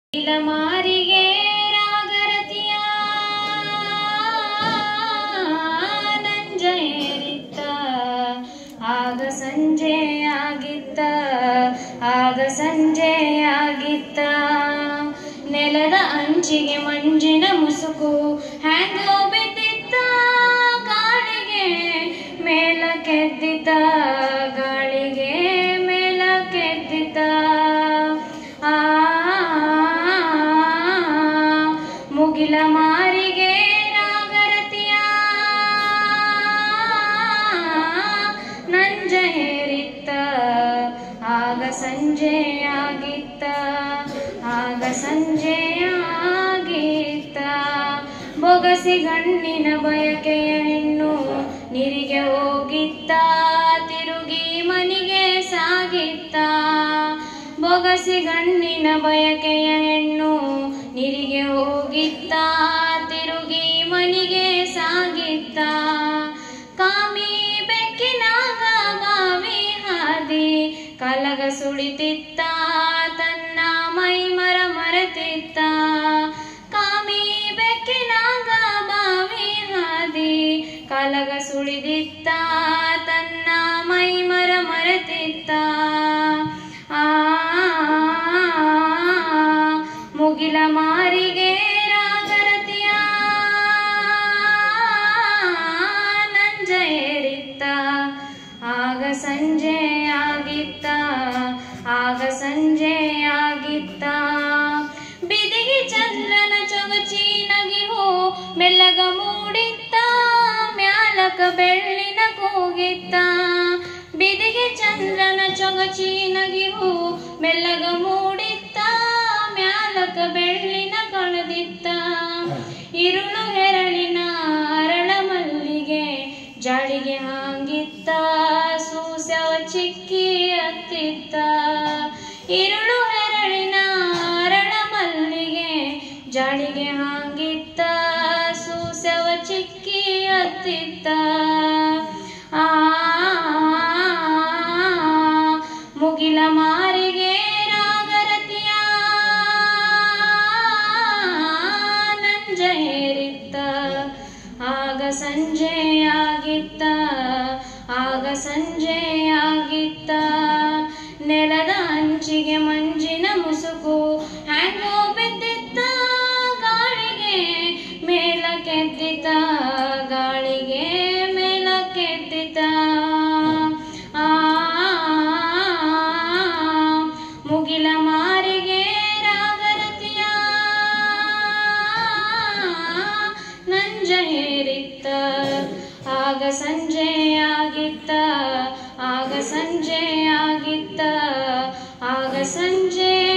ಮಾರಿಗೆ ರಾಗರತಿಯ ನಂಜೇರಿತ್ತ ಆಗ ಸಂಜೆಯಾಗಿತ್ತ ನೆಲದ ಅಂಚಿಗೆ ಮಂಜಿನ ಮುಸುಕು ಹ್ಯಾಂಗೋ ಬಿದ್ದಿತ್ತ ಗಾಳಿಗೆ ಮೇಲಕ್ಕೆದ್ದಿತ್ತ ಮುಗಿಲ ಮಾರಿಗೆ ರಾಗರತಿಯ ನಂಜೇರಿತ್ತ ಆಗ ಸಂಜೆಯಾಗಿತ್ತ ಬೊಗಸಿ ಗಣ್ಣಿನ ಬಯಕೆಯ ಹೆಣ್ಣು ನಿರಿಗೆ ಹೋಗಿತ್ತ ತಿರುಗಿ ಮನಿಗೆ ಸಾಗಿತ್ತ ಬೊಗಸಿ ಗಣ್ಣಿನ ಬಯಕೆಯ ಹೆಣ್ಣು ನಿರಿಗೆ ಹೋಗಿತ್ತ ತಿರುಗಿ ಮನಿಗೆ ಸಾಗಿತ್ತ ಕಾಮಿ ಬೆಕ್ಕಿನಾಗ ಬಾವಿ ಹಾದಿ ಕಲಗ ಸುಳಿತಿತ್ತ ತನ್ನ ಮೈ ಮರೆತಿತ್ತ ಕಾಮಿ ಬೆಕ್ಕಿನಾಗ ಬಾವಿ ಹಾದಿ ಕಲಗ ಸುಳಿದಿತ್ತ ತನ್ನ ಮೈ ಮರೆತಿತ್ತ ಮುಗಿಲ ಮಾರಿಗೆ ರಾಗರತಿಯ ನಂಜೇರಿತ್ತ ಆಗ ಸಂಜೆಯಾಗಿತ್ತ ಬಿದಿಗೆ ಚಂದ್ರನ ಚೊಗಚಿ ನಗಿಹೋ ಮೆಲ್ಲಗ ಮೂಡಿತ್ತ ಮ್ಯಾಲಕ ಬೆಳ್ಳಿನ ಕೂಗಿತ್ತ ಬಿದಿಗೆ ಚಂದ್ರನ ಚೊಗಚಿ ನಗಿಹೋ ಮೆಲ್ಲಗ ಮೂಡಿತ್ತ ಮ್ಯಾಲಕ ಬೆಳ್ಳಿನ ಕಳೆದಿತ್ತ ಇರುಳು ಹೆರಳಿನ ಅರಳ ಮಲ್ಲಿಗೆ ಜಾಳಿಗೆ ಹಾಂಗಿತ್ತ ಸೂಸ್ಯವ ಚಿಕ್ಕಿ ಹತ್ತಿತ್ತ ಇರುಳು ಹೆರಳಿನ ಅರಳ ಮಲ್ಲಿಗೆ ಜಾಳಿಗೆ ಹಾಂಗಿತ್ತ ಸೂಸ್ಯವ ಚಿಕ್ಕಿ ಹತ್ತಿತ್ತ ಮುಗಿಲ ಮಾರಿಗೆ ರಾಗರತಿಯ ನಂಜೇರಿತ್ತ ಆಗ ಸಂಜೆಯಾಗಿತ್ತ ನೆಲದ ಅಂಚಿಗೆ ಮಂಜಿನ ಮುಸುಕು ಹ್ಯಾಂಗೋ ಬಿದ್ದಿತ್ತ ಗಾಳಿಗೆ ಮೇಲಕ್ಕೆದ್ದಿತ್ತ ಮುಗಿಲ ಮಾರಿಗೆ ರಾಗರತಿಯ ನಂಜೇರಿತ್ತ ಆಗ ಸಂಜೆಯಾಗಿತ್ತ